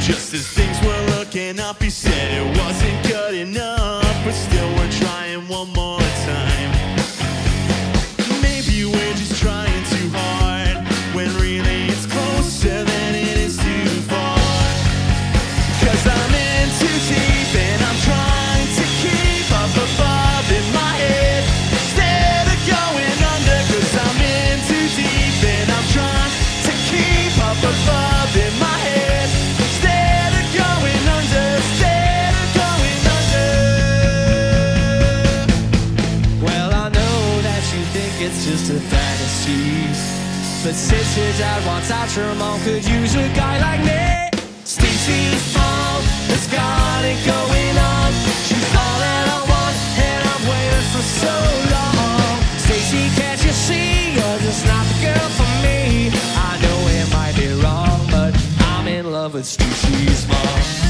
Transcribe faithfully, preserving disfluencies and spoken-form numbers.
Just as things were looking up, he said it wasn't good enough, but still we're trying one more time. Maybe we're just trying too hard, when really it's closer than it is too far. Cause I'm in too deep and I'm trying to keep up above in my head, instead of going under. Cause I'm in too deep and I'm trying to keep up above in my head, instead of going under, instead of going under. Well, I know that you think it's just a fantasy, but since your dad wants out, your mom could use a guy like me. Stacey's mom has got it going on. She's all that I want, and I've waited for so long. Stacey, can't you see you're just not the girl for me? I know it might be wrong, but I'm in love with Stacey's mom.